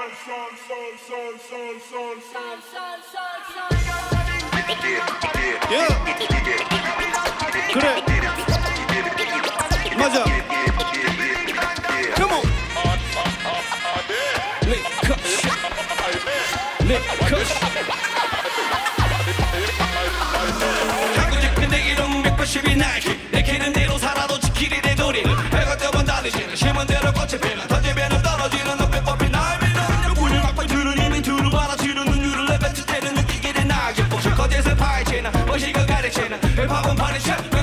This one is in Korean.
그래 맞아. Come on. 하고 싶은 내 이름 180이 나이키 내 키는 대로 살아도 지키리 내 도리를 해가 되면 달리지는 심은 대로 꽃이 피는 던지면 떨어지는 너 빼법이 날 믿는 군을 막판 들은 이미 두루 받아치는 눈유를 내뱉을 때는 느끼게 된 낙엽 거짓을 파헤치는 의식을 가르치는 힙합은 파리션